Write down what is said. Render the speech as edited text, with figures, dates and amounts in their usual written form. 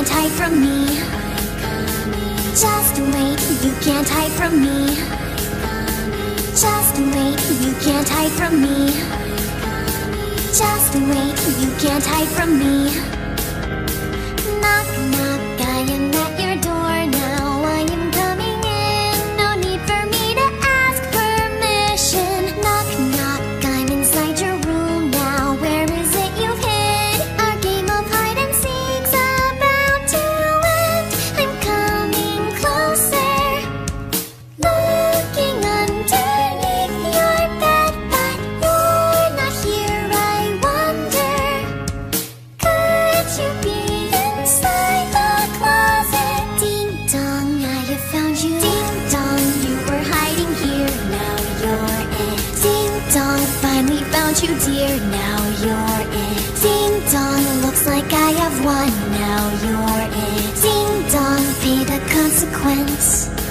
hide from me. Just wait, you can't hide from me. Just wait, you can't hide from me. Just wait, you can't hide from me. Knock, knock, I am at your door now. I am coming in, no need for me to ask permission. Knock, knock, I'm inside your room now. Where is it you've hid? Our game of hide and seek's about to end. I'm coming closer, looking underneath your bed, but you're not here. I wonder, could you be inside the closet? Ding dong, I have found you. Ding dong, you were hiding here, now you're in. Ding dong, finally found you, dear, now you're in. Ding dong, looks like I have won, now you're in. Ding dong, pay the consequence.